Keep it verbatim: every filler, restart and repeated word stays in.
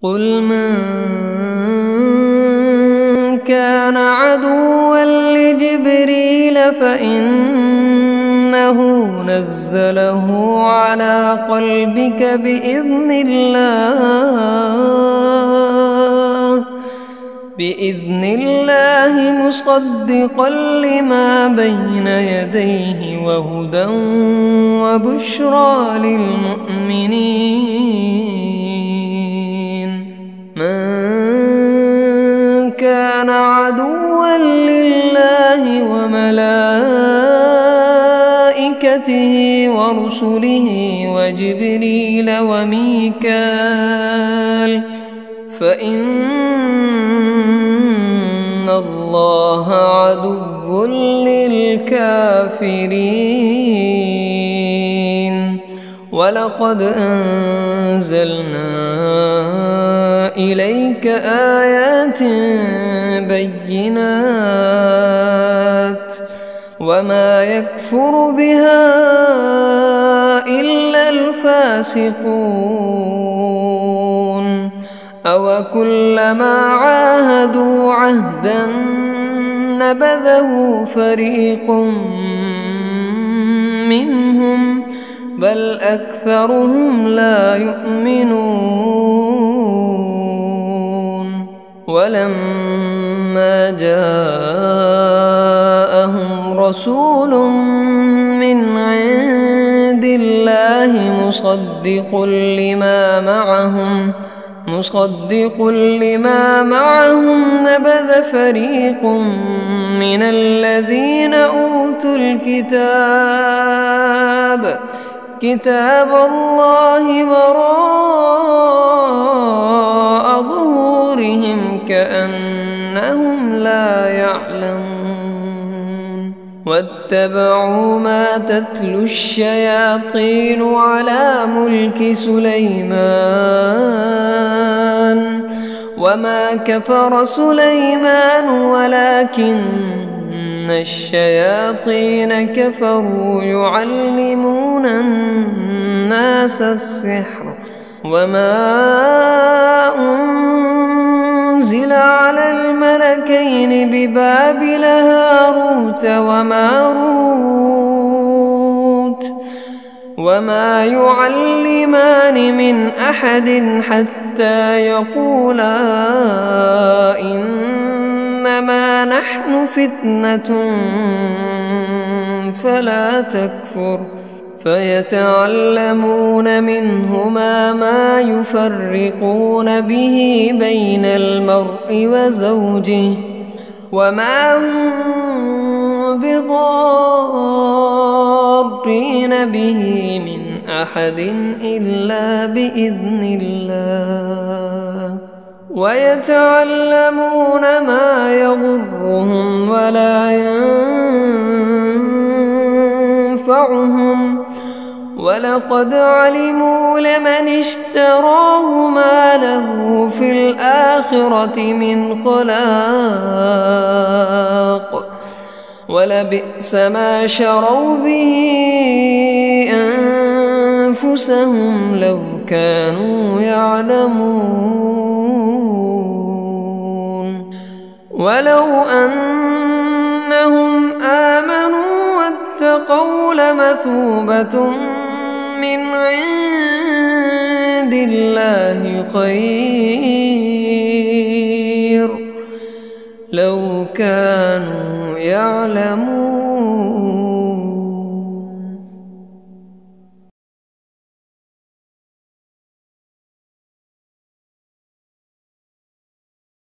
قل من كان عدوا لجبريل فإنه نزله على قلبك بإذن الله بإذن الله مصدقا لما بين يديه وهدى وبشرى للمؤمنين. من كان عدوا لله وملائكته ورسله وجبريل وميكال فإن الله عدو للكافرين. ولقد أنزلنا إليك آيات بينات وما يكفر بها إلا الفاسقون. أوكلما عاهدوا عهدا نبذه فريق منهم بل أكثرهم لا يؤمنون. ولما جاءهم رسول من عند الله مصدق لما معهم مصدق لما معهم نبذ فريق من الذين أوتوا الكتاب كتاب الله وراء ظهورهم كأنهم لا يعلمون. واتبعوا ما تتلو الشياطين على ملك سليمان وما كفر سليمان ولكن الشياطين كفروا يعلمون الناس السحر وما أنزل على الملكين ببابل هاروت وماروت وما يعلمان من أحد حتى يقولا إنما نحن فتنة فلا تكفر. فيتعلمون منهما ما يفرقون به بين المرء وزوجه وما هم بضارين به من أحد إلا بإذن الله. ويتعلمون ما يضرهم ولا ينفعهم ولقد علموا لمن اشتراه ما له في الآخرة من خلاق ولبئس ما شروا به أنفسهم لو كانوا يعلمون. ولو أنهم آمنوا واتقوا لمثوبة من عند الله خير لو كانوا يعلمون.